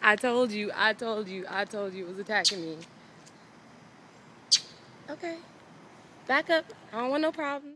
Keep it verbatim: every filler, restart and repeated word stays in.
I told you, I told you, I told you it was attacking me. Okay. Back up. I don't want no problem.